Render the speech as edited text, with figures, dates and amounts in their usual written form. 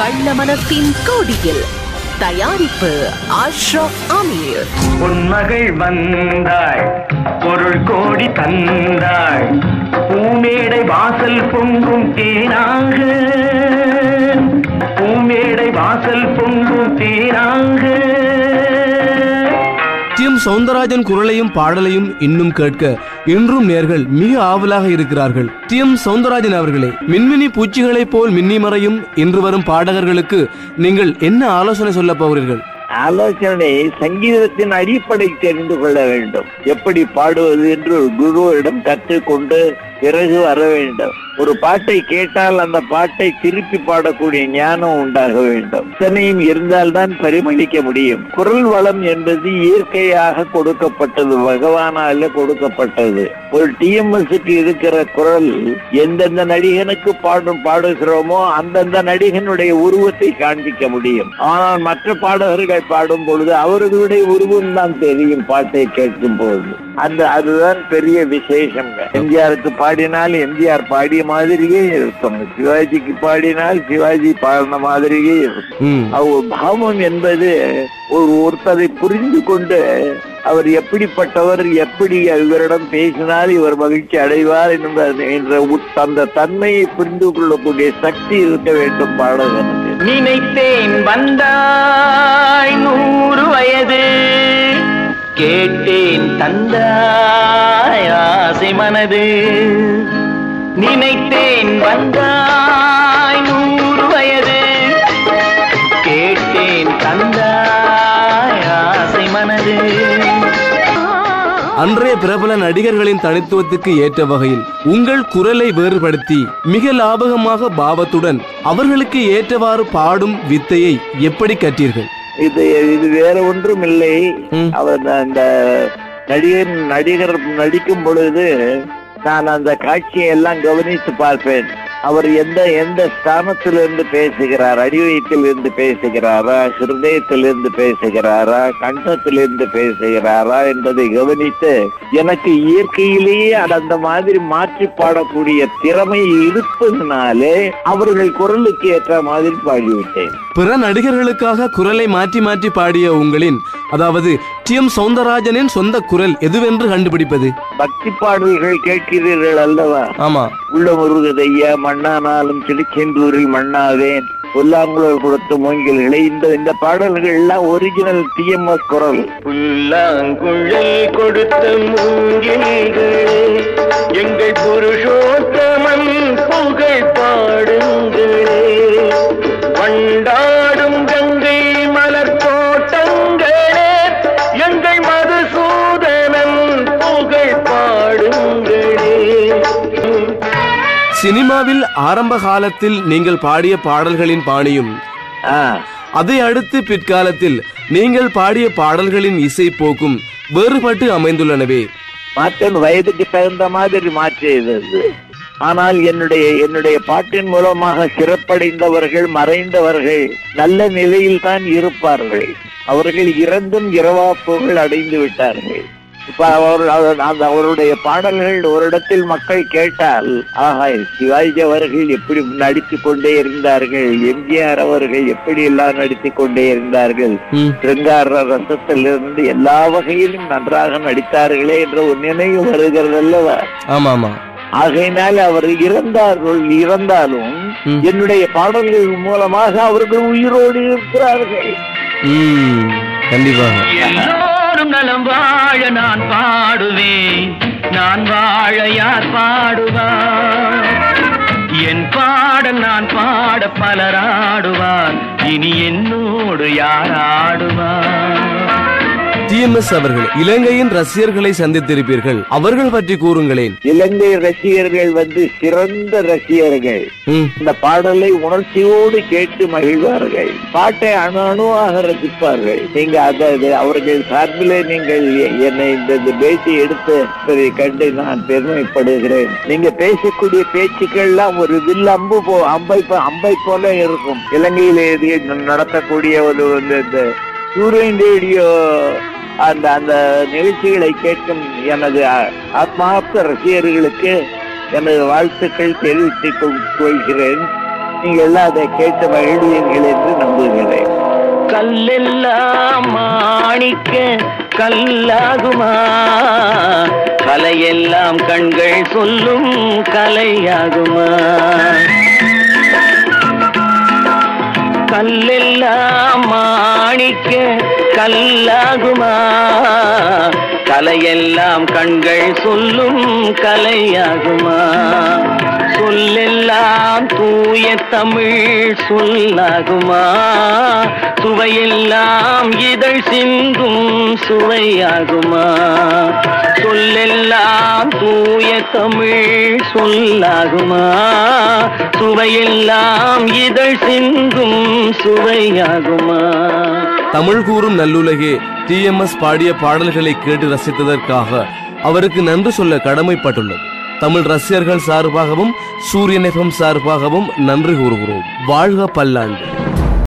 கள்ளமனத்தின் கோடியில் தயாரிப்பு அஷ்ரப் அமீர். பொன்மகள் வந்தாய், பொருள் கோடி தந்தாய், பூமேடை வாசல் பொங்கும் தேனாக, பூமேடை வாசல் பொங்கும் தேனாக. டி.எம். சௌந்தரராஜன் குரலையும் பாடலையும் இன்னும் கேட்க இன்றும் நேர்கள் மிக ஆவலாக இருக்கிறார்கள். டி.எம். சௌந்தரராஜன் அவர்களே, மின்மினி பூச்சிகளை போல் மின்னி மறையும் இன்று வரும் பாடகர்களுக்கு நீங்கள் என்ன ஆலோசனை சொல்ல போகிறீர்கள்? ஆலோசனை, சங்கீதத்தின் அடிப்படை தெரிந்து கொள்ள வேண்டும். எப்படி பாடுவது என்று ஒரு குருவிடம் கற்றுக்கொண்டு பிறகு வர வேண்டும். ஒரு பாட்டை கேட்டால் அந்த பாட்டை திருப்பி பாடக்கூடிய ஞானம் உண்டாக வேண்டும். இத்தனையும் இருந்தால்தான் பரிமளிக்க முடியும். குரல் வளம் என்பது இயற்கையாக கொடுக்கப்பட்டது, பகவானால கொடுக்கப்பட்டது. ஒரு டிஎம்எஸ்க்கு இருக்கிற குரல் எந்தெந்த நடிகனுக்கு பாடுகிறோமோ அந்தந்த நடிகனுடைய உருவத்தை காண்பிக்க முடியும். ஆனால் மற்ற பாடகர்கள் பாடும் பொழுது அவர்களுடைய உருவம் தான் தெரியும் பாட்டை கேட்கும் போது. அதுதான் பெரிய விசேஷம். எம்ஜிஆருக்கு பாடினால் எம்ஜிஆர் பாடிய மாதிரியே இருக்கும், சிவாஜிக்கு பாடினால் சிவாஜி பாடின மாதிரியே இருக்கும். பாவம் என்பது ஒருத்தரை புரிந்து கொண்டு அவர் எப்படிப்பட்டவர், எப்படி இவரிடம் பேசினால் இவர் மகிழ்ச்சி அடைவார் என்ற அந்த தன்மையை புரிந்து கொள்ளக்கூடிய சக்தி இருக்க வேண்டும் பாடகனுக்கு. நினைத்தேன் வந்தாய் 100 வயது, கேட்டேன் தந்தாய் ஆசை மனது. நினைத்தேன் வந்தாய் 100 வயது, கேட்டேன் தந்தாய் ஆசை மனது. அன்றைய பிரபல நடிகர்களின் தனித்துவத்துக்கு ஏற்ற வகையில் உங்கள் குரலை வேறுபடுத்தி மிக லாபகமாக பாவத்துடன் அவர்களுக்கு ஏற்றவாறு பாடும் வித்தையை எப்படி கற்றீர்கள்? இது வேற ஒன்றும் இல்லை. அவர் அந்த நடிகர் நடிக்கும் பொழுது நான் அந்த காட்சியை எல்லாம் கவனித்து பார்ப்பேன். அவர் எந்த ஸ்தானத்திலிருந்து பேசுகிறார், அடிவயத்திலிருந்து பேசுகிறாரா, ஹிருதயத்திலிருந்து பேசுகிறாரா, கண்டத்திலிருந்து பேசுகிறாரா என்பதை கவனித்து எனக்கு இயற்கையிலேயே அந்த மாதிரி மாற்றி பாடக்கூடிய திறமை இருப்பதனாலே அவர்கள் குரலுக்கு ஏற்ற மாதிரி பாடிவிட்டேன். பிற நடிகர்களுக்காக குரலை மாற்றி மாற்றி பாடிய உங்களின், அதாவது டி.எம். சௌந்தரராஜனின் சொந்த குரல் எதுவென்று கண்டுபிடிப்பது? பக்தி பாடல்கள் கேட்கிறீர்கள் அல்லவா? ஆமா. உள்ளமுருகதையா, மண்ணானாலும் திருச்செந்தூரில் மண்ணாவேன், புல்லாங்குழல் கொடுத்த மூங்கில்களை, இந்த பாடல்கள் எல்லாம் ஒரிஜினல் டிஎம்எஸ் குரல். புல்லாங்குழல் கொடுத்த மூங்கில்களே, எங்கள் புருஷோத்தமன் புகழ் பாடுங்களே, வண்டாடும் கங்கை மலர் தோட்டங்களே, எங்கள் மதுசூதனன் புகழ் பாடுங்களே. சினிமாவில் ஆரம்ப காலத்தில் நீங்கள் பாடிய பாடல்களின் பாணியும் அதை அடுத்து பிற்காலத்தில் நீங்கள் பாடிய பாடல்களின் இசை போக்கும் வேறுபட்டு அமைந்துள்ளனவே. மாற்றம் வயதுக்கு தகுந்த மாதிரி மாற்றியது. ஆனால் என்னுடைய பாட்டின் மூலமாக சிறப்படைந்தவர்கள், மறைந்தவர்கள் நல்ல நிலையில் தான் இருப்பார்கள். அவர்கள் இறந்தும் இரவாப்புகள் அடைந்து விட்டார்கள். இப்ப அவருடைய பாடல்கள் ஒரு இடத்தில் மக்கள் கேட்டால், ஆஹா, சிவாஜி அவர்கள் எப்படி நடித்துக் கொண்டே இருந்தார்கள், எம்ஜிஆர் அவர்கள் எப்படி எல்லாம் நடித்துக் கொண்டே இருந்தார்கள், சிருங்கார ரசத்திலிருந்து எல்லா வகையிலும் நன்றாக நடித்தார்களே என்ற ஒரு நினைவு வருகிறது அல்லவா? ஆமா. ஆகையினால் அவர் இறந்தாலும் என்னுடைய பாடல்கள் மூலமாக அவர்கள் உயிரோடு இருக்கிறார்கள். கண்டிப்பாக. எல்லோரும் நலம் வாழ நான் பாடுவேன், நான் வாழ யார் பாடுவார்? என் பாடல் நான் பாட பலர் ஆடுவார், இனி என்னோடு யார் ஆடுவார்? டி.எம்.எஸ். அவர்கள் இலங்கையின் ரசிகர்களை சந்தித்திருப்பீர்கள், அவர்கள் பற்றி கூறுங்களேன். இலங்கை ரசிகர்கள் சிறந்த ரசிகர்கள். இந்த பாடலை உணர்ச்சியோடு கேட்டு மகிழ்வார்கள். பாட்டை அணுவாக ரசிப்பார்கள். நீங்க அவர்கள் சார்பிலே நீங்கள் என்னை இந்த பேட்டி எடுத்து கண்டு நான் பெருமைப்படுகிறேன். நீங்க பேசக்கூடிய பேச்சுக்கள்லாம் ஒரு வில் அம்பை போல இருக்கும். இலங்கையிலே நடத்தக்கூடிய ஒரு சூரியன் ரேடியோ அந்த நிகழ்ச்சிகளை கேட்கும் எனது ஆத்மார்த்த ரசிகர்களுக்கு எனது வாழ்த்துக்கள் தெரிவித்துக் கொள்கிறேன். நீங்க எல்லாம் அதை கேட்டு மகிழ்வீர்கள் என்று நம்புகிறேன். கல்லெல்லாம் மாணிக்க கல்லாகுமா, கலையெல்லாம் கண்கள் சொல்லும் கலையாகுமா. கல்லெல்லாம் மாணிக்க கல்லாகுமா, கலையெல்லாம் கண்கள் சொல்லும் கலையாகுமா. சொல்லெல்லாம் தூய தமிழ் சொல்லாகுமா, சுவையெல்லாம் இதழ் சிந்தும் சுவையாகுமா. சொல்லெல்லாம் தூய தமிழ் சொல்லாகுமா, சுவையெல்லாம் இதழ் சிந்தும் சுவையாகுமா. தமிழ் கூறும் நல்லுலகே TMS பாடிய பாடல்களை கேட்டு ரசித்ததற்காக அவருக்கு நன்றி சொல்ல கடமைப்பட்டுள்ளது. தமிழ் ரசிகர்கள் சார்பாகவும் சூரியன் FM சார்பாகவும் நன்றி கூறுகிறோம். வாழ்க பல்லாண்டு.